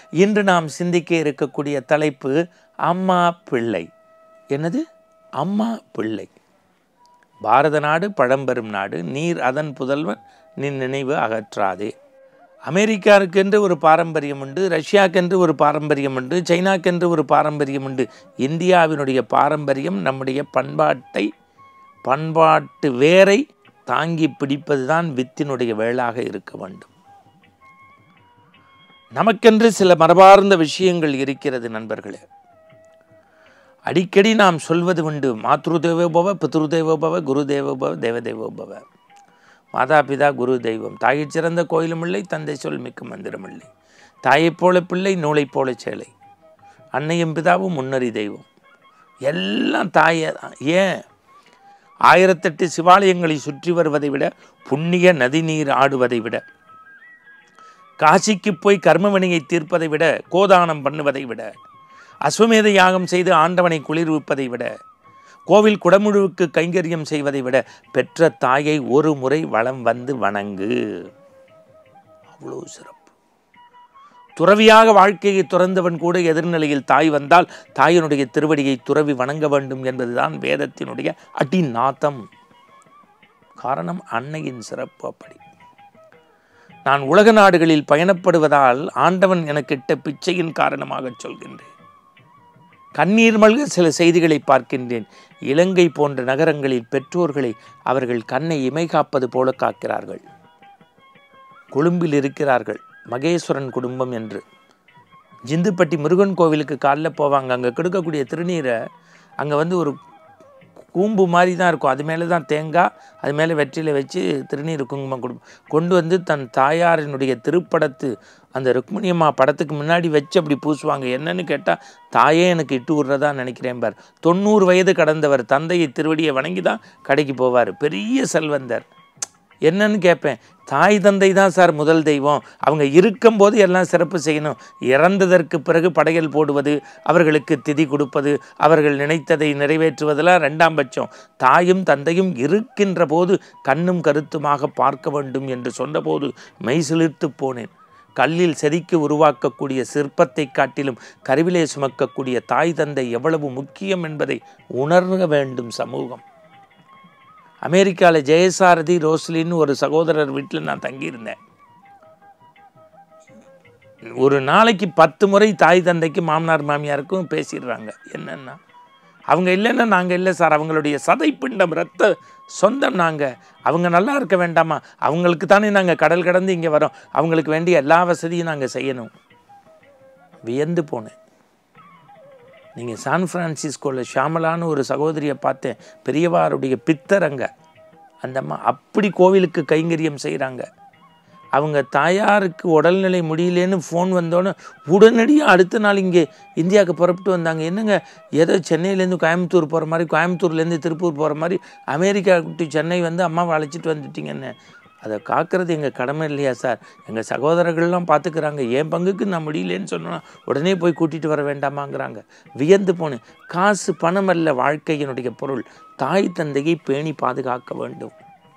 இன்று நாம் சிந்திக்க இருக்கக்கூடிய தலைப்பு அம்மா பிள்ளை. என்னது? அம்மா பிள்ளை. பாரத நாடு பழம்பெரும் நாடு, நீர் அதன் புதல்வன், நின் நினைவு அகற்றாதே. அமெரிக்காவுக்கென்று ஒரு பாரம்பரியம் உண்டு, ரஷ்யாக்கென்று ஒரு பாரம்பரியம் உண்டு, சைனாக்கென்று ஒரு பாரம்பரியம் உண்டு. இந்தியாவினுடைய பாரம்பரியம் நம்முடைய பண்பாட்டு வேரை தாங்கி பிடிப்பது தான் வித்தினுடைய வேளாக இருக்க வேண்டும். நமக்கென்று சில மரபார்ந்த விஷயங்கள் இருக்கிறது நண்பர்களே. அடிக்கடி நாம் சொல்வது உண்டு, மாத்ருதேவோபவ, பித்ருதேவோபவ, குருதேவோபவ, தேவதேவோபவ. மாதா பிதா குரு தெய்வம். தாயைச் சிறந்த கோயிலும் இல்லை, தந்தை சொல் மிக்க மந்திரம் இல்லை. தாயைப் போல பிள்ளை, நூலைப் போல சேலை. அன்னையும் பிதாவும் முன்னறி தெய்வம். எல்லாம் தாயே தான். ஏன்? 1008 சிவாலயங்களை சுற்றி வருவதை விட, புண்ணிய நதி நீர் ஆடுவதை விட, காசிக்கு போய் கர்மவினையை தீர்ப்பதை விட, கோதானம் பண்ணுவதை விட, அஸ்வமேத யாகம் செய்து ஆண்டவனை குளிர்விப்பதை விட, கோவில் குடமுழுவுக்கு கைங்கரியம் செய்வதை விட, பெற்ற தாயை ஒரு முறை வலம் வந்து வணங்கு. அவ்வளோ சிறப்பு. துறவியாக வாழ்க்கையை துறந்தவன் கூட எதிர்நிலையில் தாய் வந்தால் தாயினுடைய திருவடியை துறவி வணங்க வேண்டும் என்பதுதான் வேதத்தினுடைய அடிநாதம். காரணம் அன்னையின் சிறப்பு அப்படி. நான் உலக நாடுகளில் பயணப்படுவதால் ஆண்டவன் எனக்கிட்ட பிச்சையின் காரணமாக சொல்கின்றேன். கண்ணீர் மல்க சில செய்திகளை பார்க்கின்றேன். இலங்கை போன்ற நகரங்களில் பெற்றோர்களை அவர்கள் கண்ணை இமை காப்பது போல காக்கிறார்கள். கொழும்பில் இருக்கிறார்கள், மகேஸ்வரன் குடும்பம் என்று. ஜிந்துப்பட்டி முருகன் கோவிலுக்கு காலைல போவாங்க. அங்கே கொடுக்கக்கூடிய திருநீரை அங்கே ஒரு கூம்பு மாதிரி தான் இருக்கும். அது மேலே தான் தேங்காய், அது மேலே வெற்றிலை வச்சு திருநீர் குங்குமம் கொண்டு வந்து தன் தாயாரினுடைய திருப்படத்து அந்த ருக்மிணியம்மா படத்துக்கு முன்னாடி வச்சு அப்படி பூசுவாங்க. என்னன்னு கேட்டால், தாயே எனக்கு இட்டு விட்றதா நினைக்கிறேன் பார். 90 வயது கடந்தவர் தந்தையை திருவடியை வணங்கி தான் கடைக்கு போவார். பெரிய செல்வந்தர். என்னன்னு கேட்பேன். தாய் தந்தை தான் சார் முதல் தெய்வம். அவங்க இருக்கும்போது எல்லாம் சிறப்பு செய்யணும். இறந்ததற்கு பிறகு படையல் போடுவது, அவர்களுக்கு திதி கொடுப்பது, அவர்கள் நினைத்ததை நிறைவேற்றுவதெல்லாம் 2ஆம் பட்சம். தாயும் தந்தையும் இருக்கின்ற போது கண்ணும் கருத்துமாக பார்க்க வேண்டும் என்று சொன்னபோது மெய்சிலிர்த்து போனேன். கல்லில் செதுக்கி உருவாக்கக்கூடிய சிற்பத்தை காட்டிலும் கருவிலே சுமக்கக்கூடிய தாய் தந்தை எவ்வளவு முக்கியம் என்பதை உணர்க வேண்டும் சமூகம். அமெரிக்காவில் ஜெயசாரதி ரோஸ்லின்னு ஒரு சகோதரர் வீட்டில் நான் தங்கியிருந்தேன். ஒரு நாளைக்கு 10 முறை தாய் தந்தைக்கு மாமனார் மாமியாருக்கும் பேசிடுறாங்க. என்னன்னா, அவங்க இல்லைன்னா நாங்கள் இல்லை சார், அவங்களுடைய சதை பிண்டம் ரத்த சொந்தம் நாங்கள். அவங்க நல்லா இருக்க வேண்டாமா? அவங்களுக்கு தானே நாங்கள் கடல் கடந்து இங்கே வரோம். அவங்களுக்கு வேண்டிய எல்லா வசதியும் நாங்கள் செய்யணும். வியந்து போனேன். நீங்கள் சான் பிரான்சிஸ்கோவில் ஷாமலான்னு ஒரு சகோதரியை பார்த்தேன். பெரியவாருடைய பித்தரங்க. அந்த அம்மா அப்படி கோவிலுக்கு கைங்கரியம் செய்கிறாங்க. அவங்க தாயாருக்கு உடல்நிலை முடியலேன்னு ஃபோன் வந்தோன்னே உடனடியாக அடுத்த நாள் இங்கே இந்தியாவுக்கு புறப்பட்டு வந்தாங்க. என்னங்க, ஏதோ சென்னையிலேருந்து கோயம்புத்தூர் போகிற மாதிரி, கோயம்புத்தூர்லேருந்து திருப்பூர் போகிற மாதிரி அமெரிக்கா டு சென்னை வந்து அம்மாவை அழைச்சிட்டு வந்துட்டீங்கன்னு. அதை காக்கிறது எங்கள் கடமை இல்லையா சார்? எங்கள் சகோதரர்கள்லாம் பார்த்துக்கிறாங்க. என் பங்குக்கு நான் முடியலேன்னு சொன்னோன்னா உடனே போய் கூட்டிகிட்டு வர வேண்டாமாங்கிறாங்க. வியந்து போனேன். காசு பணம் அல்ல வாழ்க்கையினுடைய பொருள். தாய் தந்தையை பேணி பாதுகாக்க வேண்டும்.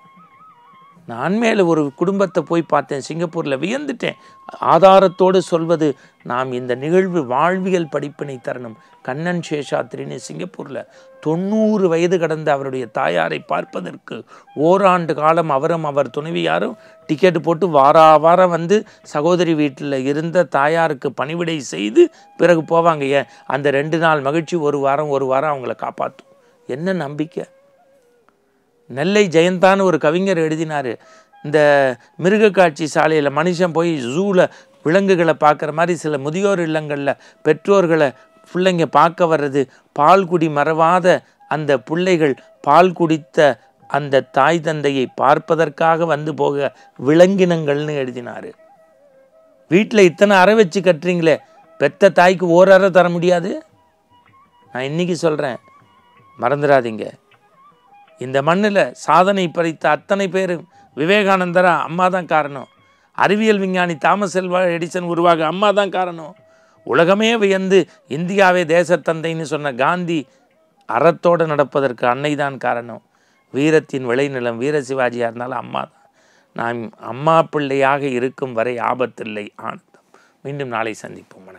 நான் மேலே ஒரு குடும்பத்தை போய் பார்த்தேன் சிங்கப்பூரில். வியந்துட்டேன். ஆதாரத்தோடு சொல்வது, நாம் இந்த நிகழ்வு வாழ்வியல் படிப்பினை தரணும். கண்ணன் சேஷாத்ரின்னு சிங்கப்பூரில் 90 வயது கடந்த அவருடைய தாயாரை பார்ப்பதற்கு ஓராண்டு காலம் அவரும் அவர் துணைவியாரும் டிக்கெட்டு போட்டு வாரம் வந்து சகோதரி வீட்டில் இருந்த தாயாருக்கு பணிவிடை செய்து பிறகு போவாங்க. ஏன் அந்த 2 நாள் மகிழ்ச்சி ஒரு வாரம் அவங்கள காப்பாற்றும். என்ன நம்பிக்கை! நெல்லை ஜெயந்தான்னு ஒரு கவிஞர் எழுதினார். இந்த மிருக காட்சி சாலையில் மனுஷன் போய் ஜூவில் விலங்குகளை பார்க்குற மாதிரி சில முதியோர் இல்லங்களில் பெற்றோர்களை பிள்ளைங்க பார்க்க வர்றது, பால் குடி மறவாத அந்த பிள்ளைகள் பால் குடித்த அந்த தாய் தந்தையை பார்ப்பதற்காக வந்து போக விலங்கினங்கள்னு எழுதினார். வீட்டில் இத்தனை அறை வச்சு கட்டுறீங்களே, பெத்த தாய்க்கு ஓர் அறை தர முடியாது? நான் இன்றைக்கி சொல்கிறேன், மறந்துடாதீங்க. இந்த மண்ணில் சாதனை பறித்த அத்தனை பேரும் விவேகானந்தரா அம்மா தான் காரணம். அறிவியல் விஞ்ஞானி தாமஸ் ஆல்வா எடிசன் உருவாக அம்மா தான் காரணம். உலகமே வியந்து இந்தியாவே தேசத்தந்தைன்னு சொன்ன காந்தி அறத்தோடு நடப்பதற்கு அன்னை தான் காரணம். வீரத்தின் விளைநிலம் வீர சிவாஜியாக இருந்தாலும் அம்மா தான். நாம் அம்மா பிள்ளையாக இருக்கும் வரை ஆபத்தில்லை, ஆனந்தம். மீண்டும் நாளை சந்திப்போம். வணக்கம்.